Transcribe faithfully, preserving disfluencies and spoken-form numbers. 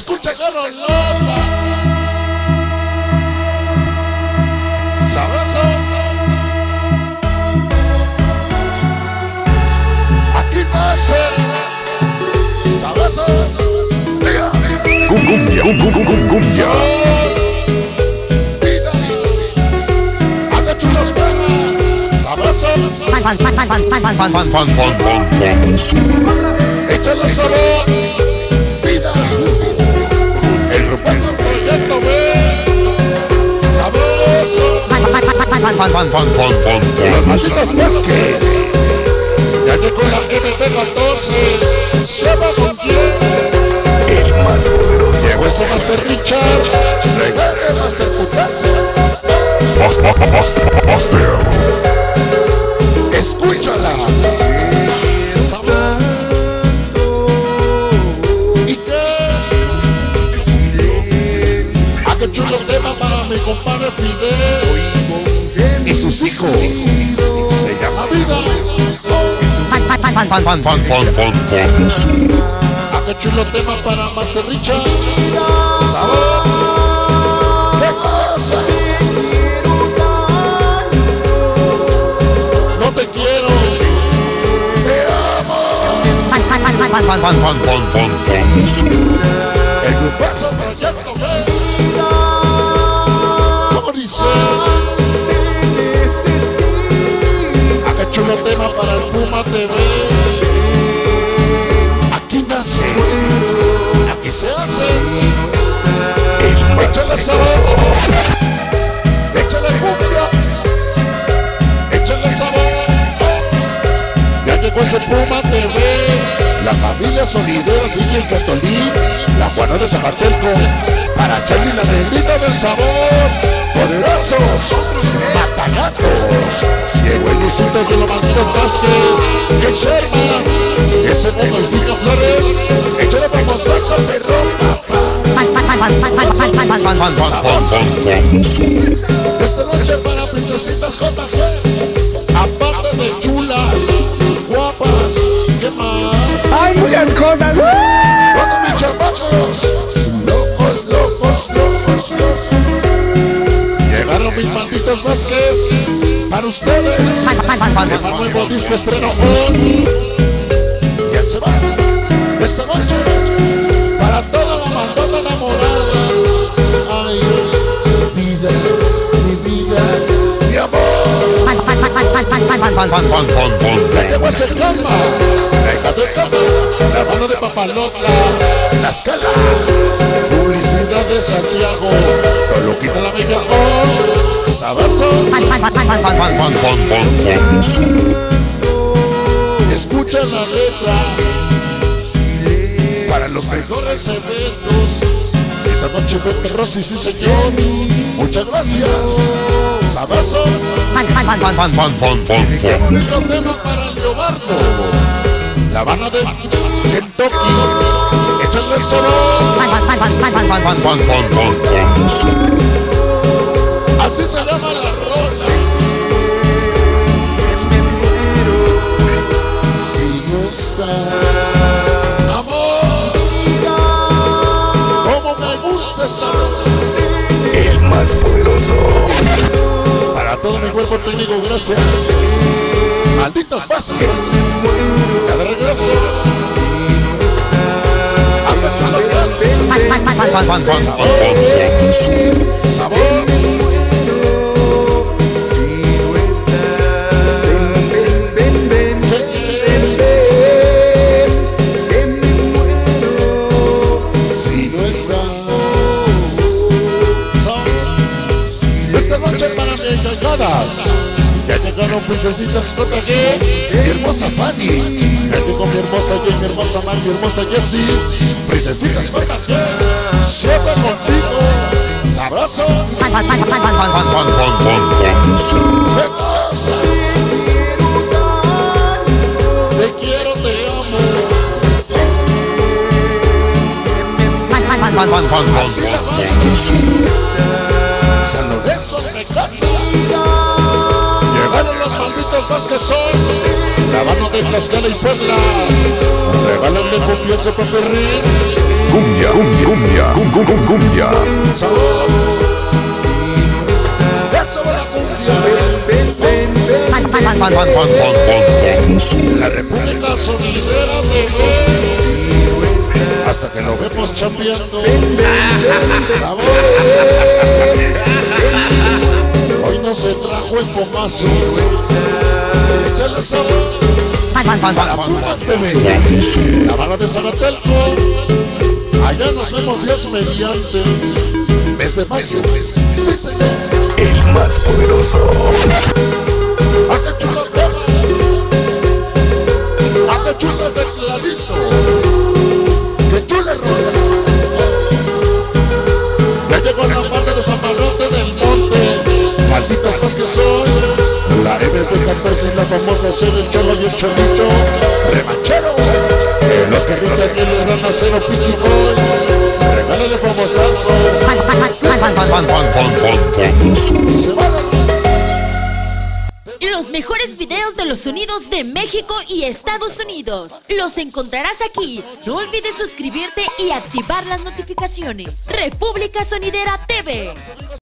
Escucha que nos loca. Sabroso. Aquí naces. Sabroso. Cumbia, cum, cum, cum, cumbia. Anda chulo. Sabroso. Fan, fan, fan, fan, fan, fan, fan, fan, fan, fan, fan. Échale sabor. Vida. El romance proyecto B. Sabroso. Fan, fan, fan, fan, fan, fan, fan, fan, fan. Las malditas Vázquez. Ya llegó la M P catorce. Lleva con quién. El más poderoso. Llegó ese Master Richard. Regale Master Putazo. Master, Master, Master. Escúchala. ¿Y qué? Ah, qué chulo tema para mi compadre Fidel y sus hijos. Se llama Vida. Fan, fan, fan, fan, fan, fan, fan, fan, fan. Ah, qué chulo tema para Master Richard. ¿Sabes? ¿Qué pasa? No te quiero. Te amo. Fan, fan, fan, fan, fan, fan, fan, fan, fan, fan, fan. El grupazo proyecto B. ¿Cómo dice? Ah, qué chulo tema para el Puma T V. Aquí naces, aquí se hace. Échale sabor, échale cumbia, échale sabor. Ya llegó ese Puma T V. La familia Solidera, Disney Catolín, la Juana de Zapateco, para Charlie la negrita del sabor, poderosos, matagatos. Llegó el Luisito de los Malditos Vázquez, el Sherman, ese mono el Pico Flores, échale famosazo de ropa. Fan, fan, fan, fan, fan, fan, fan, fan, fan, fan, fan, fan, fan. Esta noche para princesitas J G, aparte de chulas, guapas, ¿qué más? ¡Ay, muchas cosas! Todos mis chamacos, locos, locos, locos, locos. Llegaron mis malditos Vázquez para ustedes. Fan, fan, fan, fan, El fan, nuevo disco estreno hoy. Ya se va. Esta noche para toda la bandota enamorada. Ay, vida, mi vida, mi amor. fan, fan, fan, fan, fan, fan, fan, fan, fan, fan, fan. Ya llegó ese calma. Déjate cama. La mano de Papalotla. La escala. Publicidad de Santiago. Con lo quita la media hoy. Sabroso. Fan, fan, fan, fan, fan, fan, fan, fan, fan, fan. Escucha la letra. Para los mejores eventos. Esta noche vete Rosy, sí señor. Muchas gracias. Sabroso. Fan, fan, fan, fan, fan, fan, fan, fan. Nuestro tema para Leobardo. La Habana de Kentucky. Échale el sabor. Fan, fan, fan, fan, fan, fan, fan, fan, fan, fan. Así se llama la rola. Si no estás, amor, como me gusta esta rola. El más poderoso. Para todo mi cuerpo técnico, gracias. Malditos Vázquez. Ya de regreso. Fan, fan, fan, fan, fan, fan, fan, fan. Sabor. Si no estás. Esta noche para mis llegadas. Ya llegaron princesitas J G, mi hermosa Fanny. Ya llegó mi hermosa Jen, mi hermosa Mar, mi hermosa Jessie. Princesitas J G, siempre contigo. Sabrosos. Fan, fan, fan, fan, fan, fan, fan, fan, fan, fan. ¿Qué pasa? Te quiero, te amo. Fan, fan, fan, fan, fan, fan, Así la fan. San Lorenzo me encanta. Llegaron los malditos Vázquez son. La mano de Tlaxcala y Puebla. Regálenle cumbia ese paperrín. Cumbia, cumbia, cumbia. Cum- cum- cum- Cumbia. Sabor, eso va la cumbia. Fan, fan, fan, fan, fan. La República Sonidera, bebé. Hasta que lo vemos chambeando. Sabor. Hoy no se trajo el pomazo. Échale sabor. Fan, fan, fan, Para fan, Puma fan. T V. La barra de Zagatelco. Allá nos vemos Dios mediante. Mes de mayo. Sí, señor. El más poderoso. ¡Hace chulo tema! ¡Hace chulo tecladito! ¡Que chule rola! Ya llegó la parte de Zaparote del Monte. Malditos más que soy. La M P catorce y la famosa Cheve, el Cholo y el Cholito. ¡Remanchero! Los carritos aquí les van a hacer un piqui boy. Regálale famosazo. Fan, fan, fan, fan, fan, fan, fan, fan. Se va a dar. Los mejores videos de los sonidos de México y Estados Unidos los encontrarás aquí. No olvides suscribirte y activar las notificaciones. República Sonidera T V.